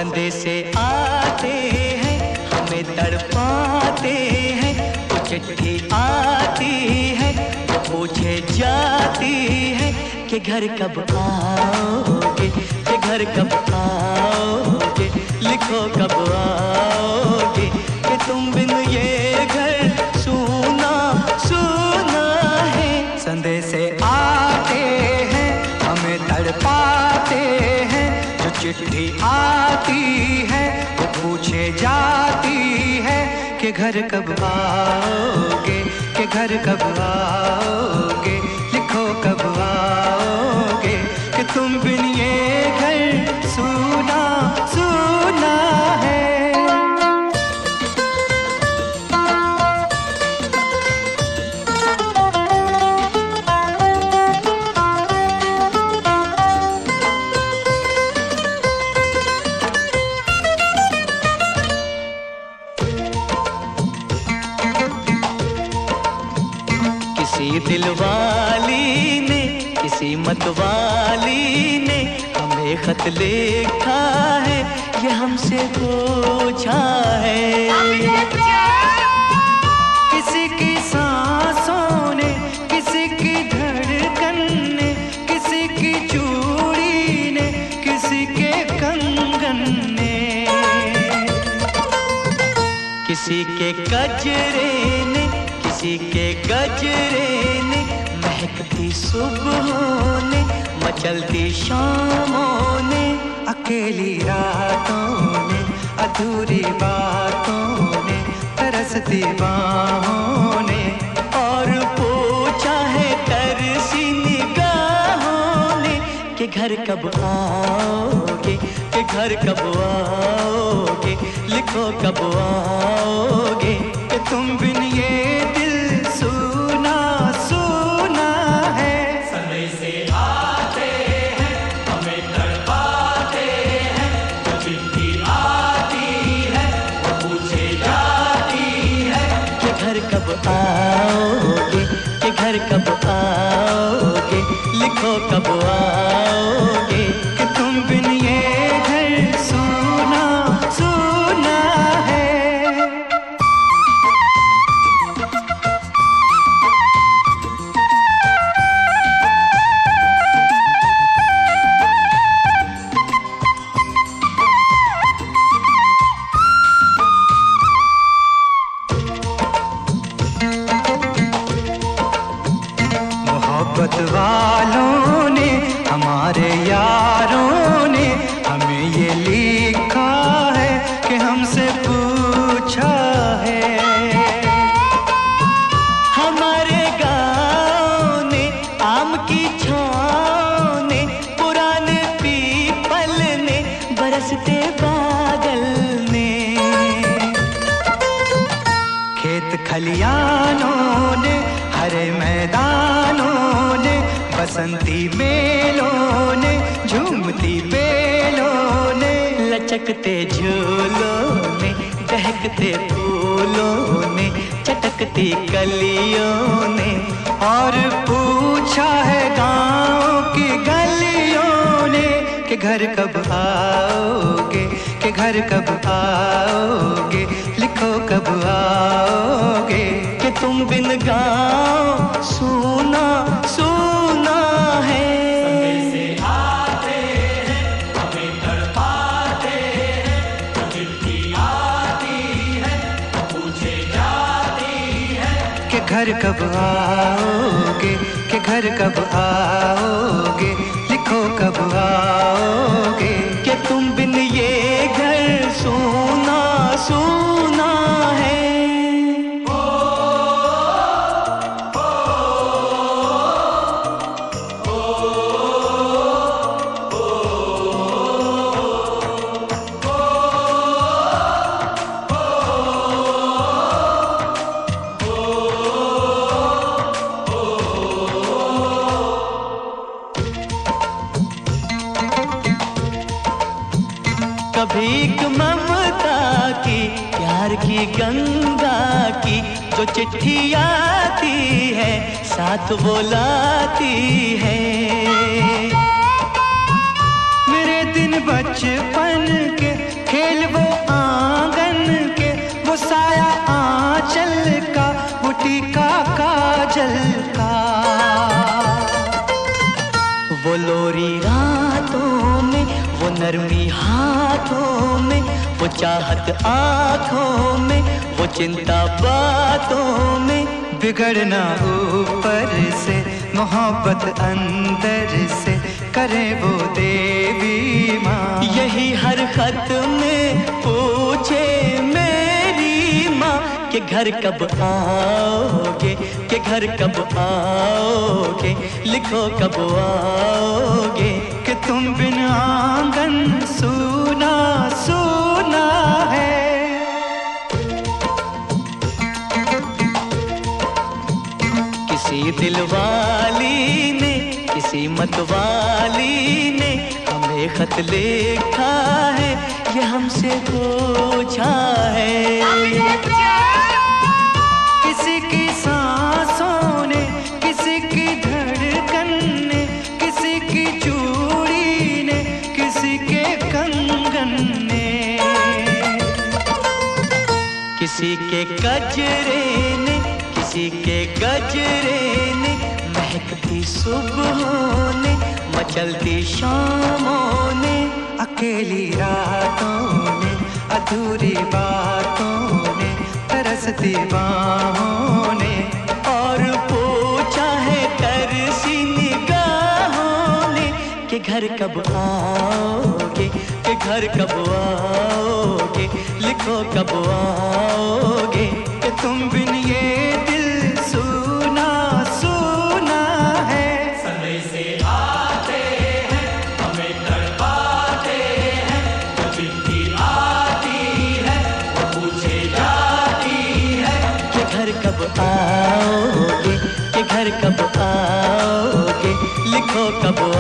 संदेशे आते हैं हमें तड़पाते हैं, वो चिट्ठी आती है वो पूछे जाती है कि घर कब आओगे, कि घर कब आओगे, लिखो कब आओगे, कि तुम बिन ये घर सूना सूना है। संदेशे आते हैं हमें तड़पाते हैं, जो चिट्ठी आती है वो पूछे जाती है कि घर कब आओगे, कि घर कब आओगे, लिखो कब आओगे, कि तुम बिन ये घर सूना सूना है। किसी दिलवाली ने किसी मतवाली ने हमें खत लिखा है, ये हमसे पूछा है। किसी की सांसों ने, किसी की धड़कन ने, किसी की चूड़ी ने, किसी के कंगन ने, किसी के गजरे ने, किसी के गजरे ने, महकती सुबहों ने, मचलती शामों ने, अकेली रातों ने, अधूरी बातों ने, तरसती बाहों ने, और पूछा है तरसी निगाहों ने कि घर कब आओगे, कि घर कब आओगे, लिखो कब आओगे, कि तुम बिन ये दिल सूना सूना है। संदेशे आते हैं हमें तड़पाते हैं, जो चिट्ठी आती है वो पूछे जाती है कि घर कब आओगे, कि घर कब आओगे, लिखो कब आओगे, कि तुम बिन ये घर सूना सूना है। मोहब्बत वालों ने, हमारे यारों ने हमें ये लिखा है कि हमसे पूछा है। हमारे गाँव ने, आम की छाँव ने, पुराने पीपल ने, बरसते बादल ने, खेत खलियानों ने, हरे मैदानों ने, बसंती मेलों ने, झूमती बेलों ने, लचकते झूलों ने, दहकते फूलों ने, चटकती कलियों ने, और पूछा है गाँव की गलियों ने कि घर कब आओगे, कि घर कब आओगे, लिखो कब आओगे, कि तुम बिन गाँव सूना सूना है। संदेशे आते हैं हमें तड़पाते हैं, जो चिट्ठी आती है वो पूछे जाती है कि घर कब आओगे, कि घर कब आओगे, लिखो कब आओगे, कि तुम बिन ये घर सूना सूना है। कभी एक ममता की, प्यार की गंगा की, जो चिट्ठी आती है साथ वो लाती है। मेरे दिन बचपन के खेल वो आंगन के, वो साया आंचल का, वो टीका काजल का, वो लोरी रातों में, वो नरमी हाथों में, वो चाहत आँखों में, वो चिंता बातों में। बिगड़ना ऊपर से, मोहब्बत अंदर से, करे वो देवी माँ। यही हर खत में पूछे मेरी माँ कि घर कब आओगे, कि घर कब आओगे, लिखो कब आओगे, कि तुम बिन आंगन सूना सूना है। किसी दिलवाली ने, किसी मतवाली ने हमें खत लिखा है, ये हमसे पूछा है। किसी की सांसों ने, किसी की धड़कन ने, किसी की चूड़ी ने, किसी के कंगन ने, किसी के गजरे ने, किसी के गजरे ने, महकती सुबहों ने, मचलती शामों ने, अकेली रातों ने, अधूरी बातों ने, तरसती बाहों ने, और पूछा है तरसी निगाहों ने कि घर कब आओगे, कि घर कब आओगे, लिखो कब आओगे, कि तुम बिन ये दिल सूना सूना है। समय से आते हैं, हमें तड़पाते हैं, वो चिट्ठी आती है, वो पूछे जाती है कि घर कब आओगे, कि घर कब आओगे, लिखो कब